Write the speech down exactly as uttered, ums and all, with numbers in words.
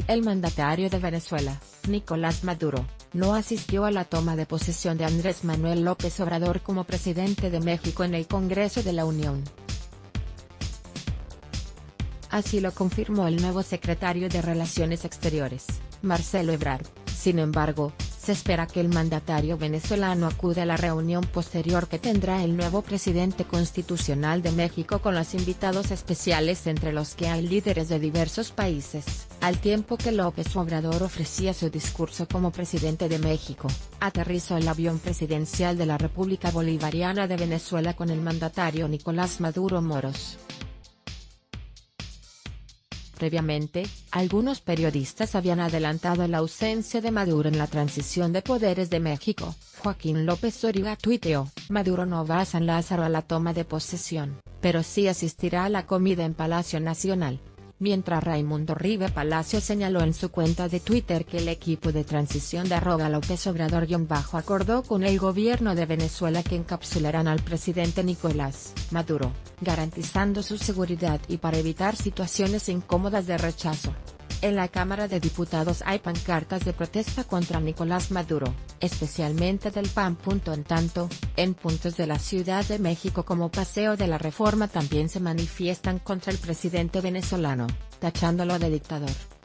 El mandatario de Venezuela, Nicolás Maduro, no asistió a la toma de posesión de Andrés Manuel López Obrador como presidente de México en el Congreso de la Unión. Así lo confirmó el nuevo secretario de Relaciones Exteriores, Marcelo Ebrard. Sin embargo, se espera que el mandatario venezolano acude a la reunión posterior que tendrá el nuevo presidente constitucional de México con los invitados especiales, entre los que hay líderes de diversos países, al tiempo que López Obrador ofrecía su discurso como presidente de México. Aterrizó el avión presidencial de la República Bolivariana de Venezuela con el mandatario Nicolás Maduro Moros. Previamente, algunos periodistas habían adelantado la ausencia de Maduro en la transición de poderes de México. Joaquín López Dóriga tuiteó: Maduro no va a San Lázaro a la toma de posesión, pero sí asistirá a la comida en Palacio Nacional. Mientras Raimundo Rive Palacio señaló en su cuenta de Twitter que el equipo de transición de arroba López Obrador-acordó con el gobierno de Venezuela que encapsularán al presidente Nicolás Maduro, garantizando su seguridad y para evitar situaciones incómodas de rechazo. En la Cámara de Diputados hay pancartas de protesta contra Nicolás Maduro, especialmente del P A N. En tanto, en puntos de la Ciudad de México como Paseo de la Reforma también se manifiestan contra el presidente venezolano, tachándolo de dictador.